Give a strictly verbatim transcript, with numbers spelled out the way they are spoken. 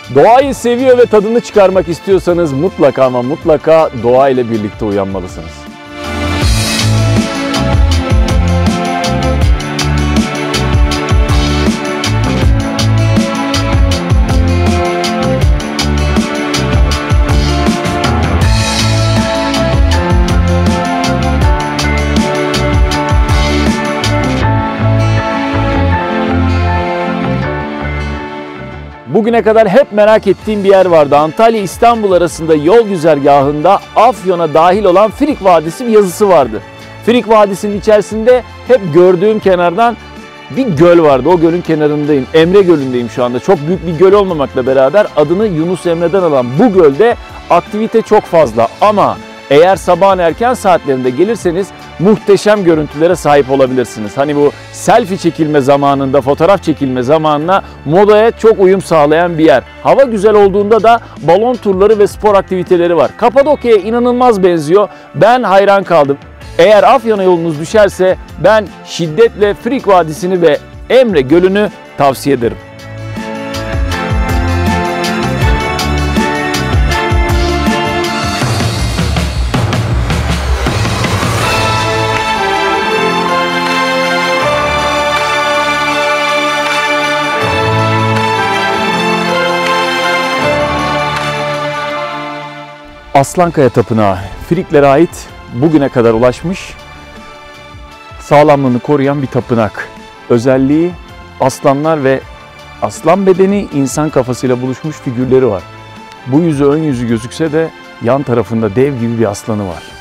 Doğayı seviyor ve tadını çıkarmak istiyorsanız mutlaka ama mutlaka doğa ile birlikte uyanmalısınız. Bugüne kadar hep merak ettiğim bir yer vardı. Antalya-İstanbul arasında yol güzergahında Afyon'a dahil olan Frig Vadisi bir yazısı vardı. Frig Vadisi'nin içerisinde hep gördüğüm kenardan bir göl vardı. O gölün kenarındayım. Emre Gölü'ndeyim şu anda. Çok büyük bir göl olmamakla beraber adını Yunus Emre'den alan bu gölde aktivite çok fazla. Ama eğer sabahın erken saatlerinde gelirseniz muhteşem görüntülere sahip olabilirsiniz. Hani bu selfie çekilme zamanında, fotoğraf çekilme zamanına modaya çok uyum sağlayan bir yer. Hava güzel olduğunda da balon turları ve spor aktiviteleri var. Kapadokya'ya inanılmaz benziyor. Ben hayran kaldım. Eğer Afyon'a yolunuz düşerse ben şiddetle Frig Vadisi'ni ve Emre Gölü'nü tavsiye ederim. Aslankaya Tapınağı, Friglere ait bugüne kadar ulaşmış, sağlamlığını koruyan bir tapınak. Özelliği aslanlar ve aslan bedeni insan kafasıyla buluşmuş figürleri var. Bu yüzü ön yüzü gözükse de yan tarafında dev gibi bir aslanı var.